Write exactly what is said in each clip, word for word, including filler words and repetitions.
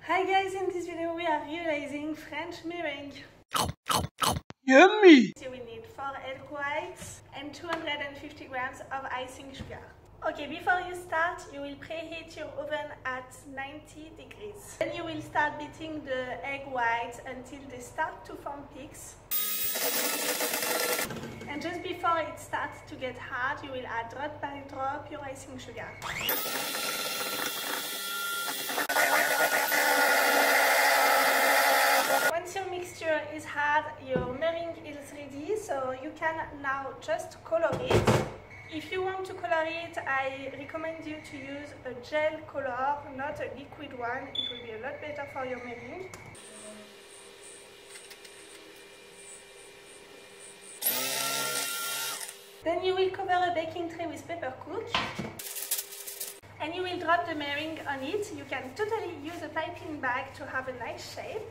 Hi guys, in this video we are realizing French meringue. Yummy! You will need four egg whites and two hundred fifty grams of icing sugar. Okay, before you start, you will preheat your oven at ninety degrees. Then you will start beating the egg whites until they start to form peaks. And just before it starts to get hard, you will add drop by drop your icing sugar. Once your mixture is hard, your meringue is ready, so you can now just color it. If you want to color it, I recommend you to use a gel color, not a liquid one. It will be a lot better for your meringue. Then you will cover a baking tray with paper cook. And you will drop the meringue on it. You can totally use a piping bag to have a nice shape.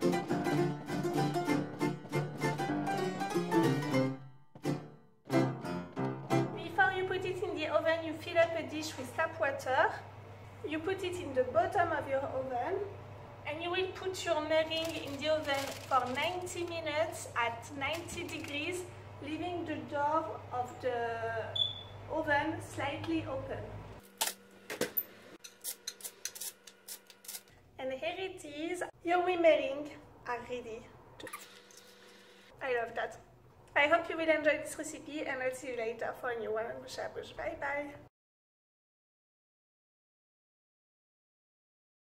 Before you put it in the oven, you fill up a dish with tap water. You put it in the bottom of your oven. And you will put your meringue in the oven for ninety minutes at ninety degrees, leaving the door of the oven slightly open. And here it is, your meringue are ready. I love that. I hope you will enjoy this recipe and I'll see you later for a new one on Bouche à Bouche. Bye bye!